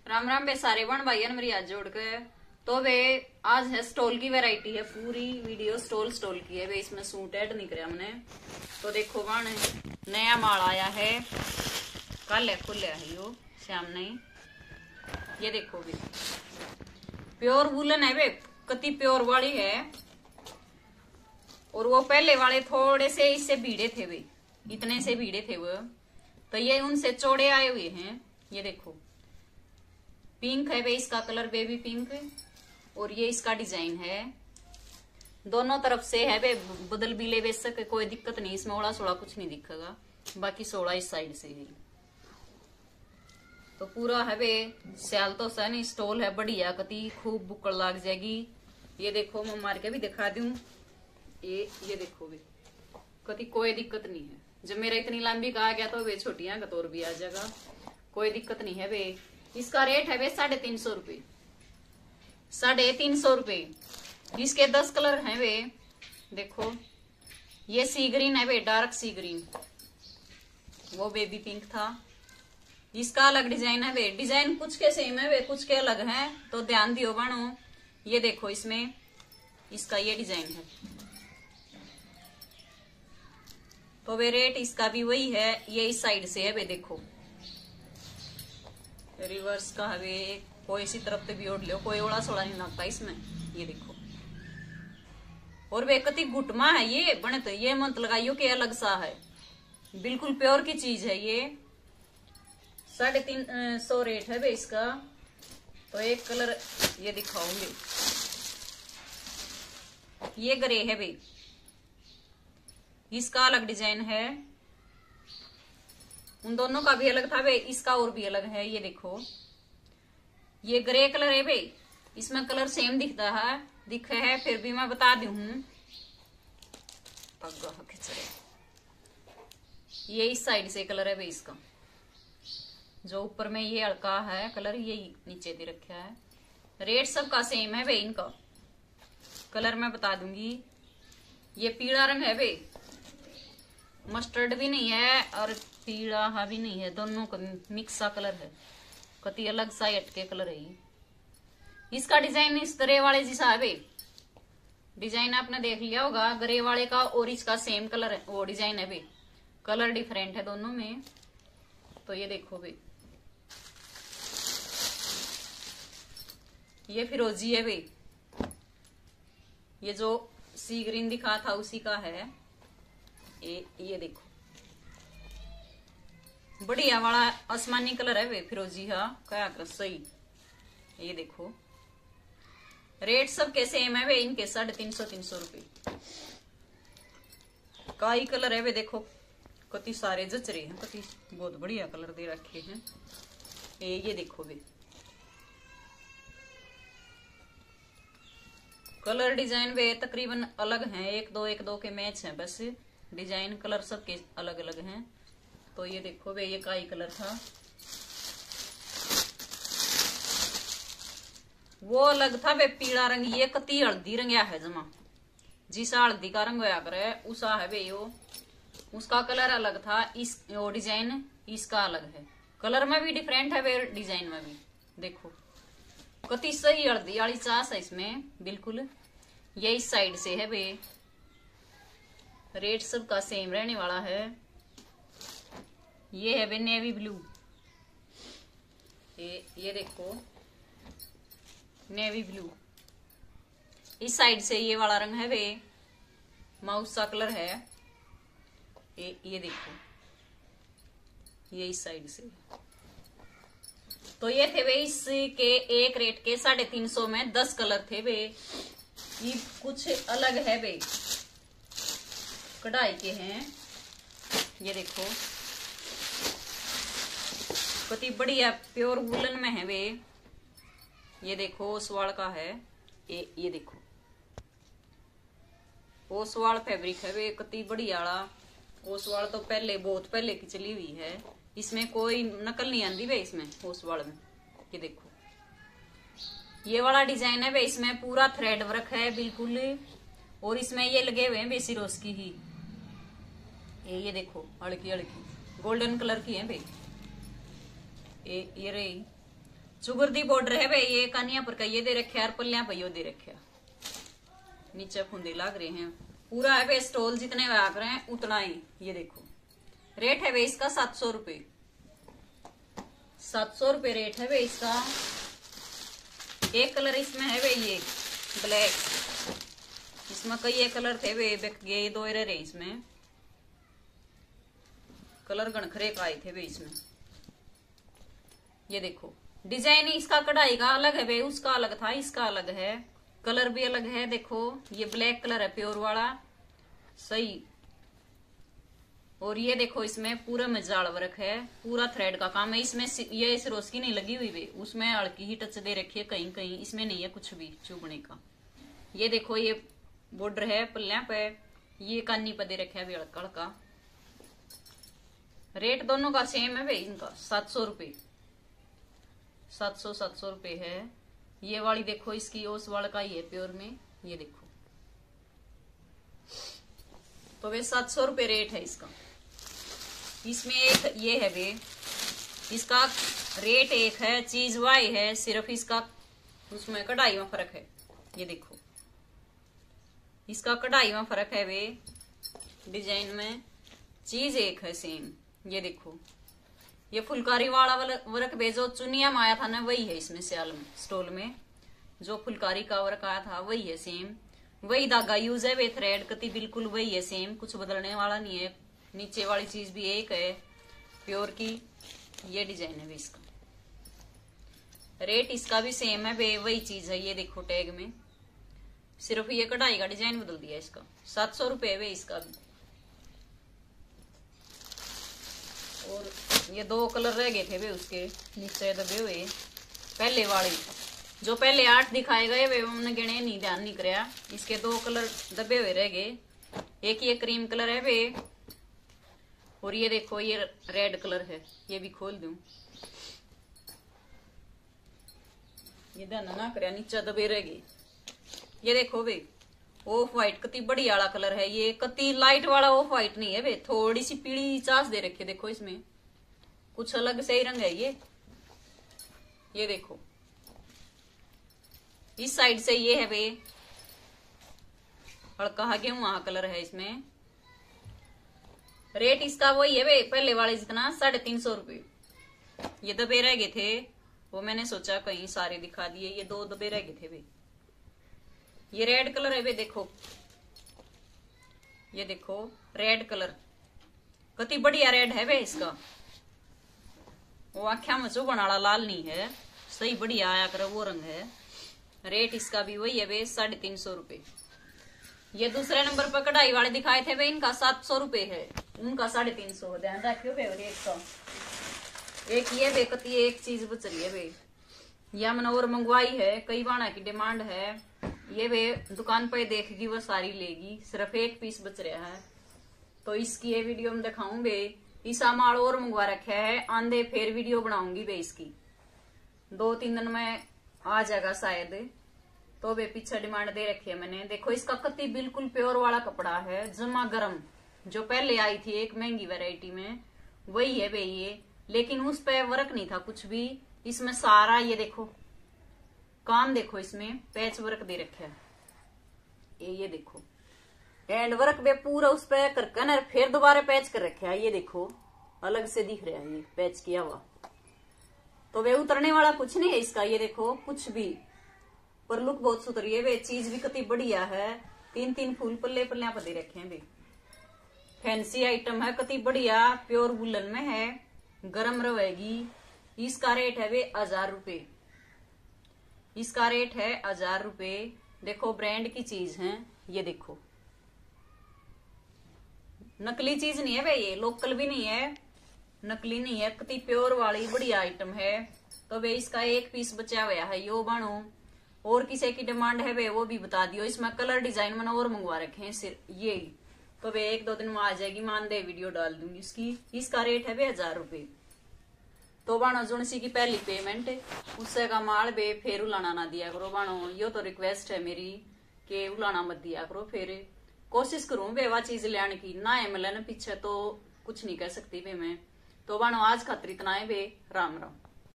राम राम बे सारे बन भाई मेरी आज जोड़ के। तो वे आज है स्टॉल की वैरायटी है, पूरी वीडियो स्टॉल की है वे, इसमें सूट ऐड नहीं करे हमने। तो देखो बन नया माल आया है, कल खुलिया है यो शाम नहीं। ये देखो भी प्योर वुलन है वे, कति प्योर वाली है। और वो पहले वाले थोड़े से इससे भीड़े थे वे, इतने से भीड़े थे वो, तो ये उनसे चौड़े आए हुए हैं। ये देखो पिंक है वे, इसका कलर बेबी पिंक, और ये इसका डिजाइन है। दोनों तरफ से है वे, बदल भी ले बेच सके, कोई दिक्कत नहीं इसमें, ओड़ा सोड़ा कुछ नहीं दिखेगा। बाकी सोड़ा इस साइड से है। तो पूरा है वे स्याल तो सा नहीं, स्टॉल है बढ़िया, कति खूब बुकड़ लाग जाएगी। ये देखो मैं मार के भी दिखा दूं, ये देखो भी कति कोई दिक्कत नहीं है। जब मेरा इतनी लंबी कहा गया तो वे छोटियां कतोर भी आ जाएगा, कोई दिक्कत नहीं है वे। इसका रेट है वे 350 रुपये, 350 रुपये। इसके 10 कलर हैं वे। देखो ये सी ग्रीन है वे, डार्क सी ग्रीन, वो बेबी पिंक था। इसका अलग डिजाइन है वे, डिजाइन कुछ के सेम है वे, कुछ के अलग हैं, तो ध्यान दियो बानो। ये देखो इसमें इसका ये डिजाइन है, तो वे रेट इसका भी वही है। ये इस साइड से है वे, देखो रिवर्स का है वे, कोई इसी तरफ से भी ओढ़ लो, कोई ओड़ा सोड़ा नहीं लगता इसमें। ये देखो और वे कति घुटमा है ये बने, तो ये मत लगाइयो कि अलग सा है, बिल्कुल प्योर की चीज है ये। 350 रेट है वे इसका। तो एक कलर ये दिखाऊंगी, ये ग्रे है वे, इसका अलग डिजाइन है। उन दोनों का भी अलग था वे, इसका और भी अलग है। ये देखो ये ग्रे कलर है वे, इसमें कलर सेम दिखता है, दिखे है फिर भी मैं बता दी हूं। ये इस साइड से कलर है वे इसका, जो ऊपर में ये हल्का है कलर, ये नीचे दे रखा है। रेट सबका सेम है वे, इनका कलर मैं बता दूंगी। ये पीला रंग है वे, मस्टर्ड भी नहीं है और पीला भी नहीं है, दोनों का मिक्स सा कलर है, कति अलग सा हटके कलर है ये। इसका डिजाइन इस तरह वाले जैसा है वे, डिजाइन आपने देख लिया होगा ग्रे वाले का, और इसका सेम कलर है, वो डिजाइन है वे, कलर डिफरेंट है दोनों में। तो ये देखो वे, ये फिरोजी है वे, ये जो सी ग्रीन दिखा था उसी का है। ये देखो बढ़िया वाला आसमानी कलर है वे, फिरोजी हा क्या कर सही। ये देखो रेट सबके सेम है वे, इनके 350 रुपये। काई कलर है वे, देखो कति सारे जच रहे हैं, कति बहुत बढ़िया कलर दे रखे हैं। ये देखो वे कलर डिजाइन वे तकरीबन अलग हैं, एक दो के मैच हैं, बस डिजाइन कलर सबके अलग अलग हैं। तो ये देखो वे, ये काई कलर था, वो अलग था वे पीला रंग, ये कति हल्दी रंगया है जमा, जिसा हल्दी का रंग होया करे उसा है वे यो, उसका कलर अलग था। इस वो डिजाइन इसका अलग है, कलर में भी डिफरेंट है वे, डिजाइन में भी देखो कति सही हल्दी वाली चास है इसमें बिल्कुल। ये इस साइड से है वे, रेट सबका सेम रहने वाला है। ये है वे नेवी ब्लू, ये देखो नेवी ब्लू। इस साइड से ये वाला रंग है वे, माउस सा कलर है। ये देखो ये इस साइड से। तो ये थे वे इसके एक रेट के 350 में 10 कलर थे वे। ये कुछ अलग है वे, कढ़ाई के हैं। ये देखो कति बढ़िया प्योर वुलन में है वे। ये देखो ओसवाल का है, ये देखो ओसवाल फैब्रिक है वे, कति बढ़िया वाला। ओसवाल तो पहले बहुत पहले की चली हुई है, इसमें कोई नकल नहीं आती वे इसमें ओसवाल में। ये देखो ये वाला डिजाइन है वे, इसमें पूरा थ्रेड वर्क है बिल्कुल, और इसमें ये लगे हुए हैं बेसी रोज की ही। ये देखो हल्की हल्की गोल्डन कलर की है वे, ये रही। चुगरदी बॉर्डर है भाई, ये कानिया पर का ये दे रखे और पल्लिया पर यो दे रखे, नीचे फुंदे लग रहे हैं। पूरा है भाई स्टॉल जितने आग रहे हैं उतना ही। ये देखो रेट है भाई इसका 700 रुपये, 700 रुपये रेट है भाई इसका। एक कलर इसमें है भाई ये ब्लैक, इसमें कई एक कलर थे वे ये 2 रहे इसमें, कलर गणखरे का आए थे वे इसमें। ये देखो डिजाइन इसका कढ़ाई का अलग है भाई, उसका अलग था, इसका अलग है, कलर भी अलग है। देखो ये ब्लैक कलर है प्योर वाला सही। और ये देखो इसमें पूरा में जाल वर्क है, पूरा थ्रेड का काम है। इसमें ये सिरोस्की नहीं लगी हुई वे, उसमें हल्की ही टच दे रखी है, कहीं कहीं इसमें नहीं है कुछ भी चुभने का। ये देखो ये बॉर्डर है पल्लिया पे, ये कानी पे दे रखे है हल्का हल्का। रेट दोनों का सेम है भाई इनका 700 रुपये, 700 रुपये है। ये वाली देखो इसकी ओस वाला का ही है प्योर में, ये देखो तो वे 700 रुपये रेट है इसका। इसमें एक ये है वे, इसका रेट एक है, चीज वाई है, सिर्फ इसका उसमें कढ़ाई में फर्क है। ये देखो इसका कढ़ाई में फर्क है वे, डिजाइन में चीज एक है सेम। ये देखो ये फुलकारी वाला वर्क वे जो चुनिया में आया था ना वही है इसमें सियाल में स्टॉल में, जो फुलकारी का वर्क आया था वही है सेम, वही धागा यूज है वे, थ्रेड कति बिल्कुल वही है सेम, कुछ बदलने वाला नहीं है। नीचे वाली चीज भी एक है प्योर की। ये डिजाइन है वे इसका, रेट इसका भी सेम है वे, वही चीज है। ये देखो टैग में सिर्फ ये कढ़ाई का डिजाइन बदल दिया इसका, 700 रुपये वे इसका भी। और ये 2 कलर रह गए थे वे उसके नीचे दबे हुए, पहले वाले जो पहले 8 दिखाए गए वे हमने गिने नहीं, ध्यान नहीं कराया। इसके 2 कलर दबे हुए रह गए, एक ये क्रीम कलर है वे, और ये देखो ये रेड कलर है। ये भी खोल दूं, ये ध्यान ना कराया, नीचे दबे रह गए। ये देखो वे ऑफ व्हाइट कति बढ़िया वाला कलर है, ये कति लाइट वाला ऑफ व्हाइट नहीं है वे, थोड़ी सी पीली चास दे रखी है। देखो इसमें कुछ अलग से ही रंग है ये देखो इस साइड से ये है वे हल्का गेहूं कलर है इसमें। रेट इसका वही है वे पहले वाले जितना, 350 रुपये। ये दबे रह गए थे, वो मैंने सोचा कहीं सारे दिखा दिए, ये 2 दबे रह गए थे वे। ये रेड कलर है वे, देखो ये देखो रेड कलर कति बढ़िया रेड है वे इसका, वो आख्या में चुभन वाला लाल नहीं है, सही बढ़िया आया कर वो रंग है। रेट इसका भी वही है वे 350 रुपये। ये दूसरे नंबर पर कढ़ाई वाले दिखाए थे वे, इनका 700 रुपये है, उनका 350। ध्यान रखियो वे। और एक ये वे कति एक चीज बच रही है वे, यह मैंने और मंगवाई है, कई बाणा की डिमांड है। ये वे दुकान पे देखेगी वो सारी लेगी, सिर्फ एक पीस बच रहा है, तो इसकी ये वीडियो में दिखाऊं वे। ईसा माल और मंगवा रखा है, आंधे फिर वीडियो बनाऊंगी वे इसकी, 2-3 दिन में आ जाएगा शायद, तो वे पीछे डिमांड दे रखी है मैंने। देखो इसका कति बिल्कुल प्योर वाला कपड़ा है, जमा गरम, जो पहले आई थी एक महंगी वैरायटी में वही है वे ये, लेकिन उस पे वर्क नहीं था कुछ भी। इसमें सारा ये देखो काम, देखो इसमें पैच वर्क दे रखा है, ये देखो एंड वर्क वे पूरा उस पे करके ना फिर दोबारा पैच कर रखा है। ये देखो अलग से दिख रहा है ये पैच किया हुआ, तो वे उतरने वाला कुछ नहीं है इसका। ये देखो कुछ भी, पर लुक बहुत सुथरी है वे, चीज भी कति बढ़िया है। 3-3 फूल पल्ले पल्लिया पर दे रखे हैं वे, फैंसी आइटम है, कति बढ़िया प्योर वुलन में है, गरम रहेगी। इसका रेट है वे 1000 रुपये, इसका रेट है 1000 रुपये। देखो ब्रांड की चीज है, ये देखो नकली चीज नहीं है वे, ये लोकल भी नहीं है, नकली नहीं है, कति प्योर वाली बढ़िया आइटम है। तो वे इसका एक पीस बचा हुआ है, यो बानो। और किसी की डिमांड है वे वो भी बता दियो, इसमें कलर डिजाइन मैंने और मंगवा रखे हैं सिर्फ ये, तो वे 1-2 दिन में आ जाएगी, मानदेय वीडियो डाल दूंगी इसकी। इसका रेट है वे 1000 रुपये। तो बानो जुनसी की पहली पेमेंट उससे का माल बे फिर उलाना ना दिया करो बानो, यो तो रिक्वेस्ट है मेरी कि उलाना मत दिया करो। फिर कोशिश करूं बे वा चीज लेने की, ना है मिलन पीछे तो कुछ नहीं कह सकती बे मैं। तो बानो आज खातिर इतना है बे, राम राम।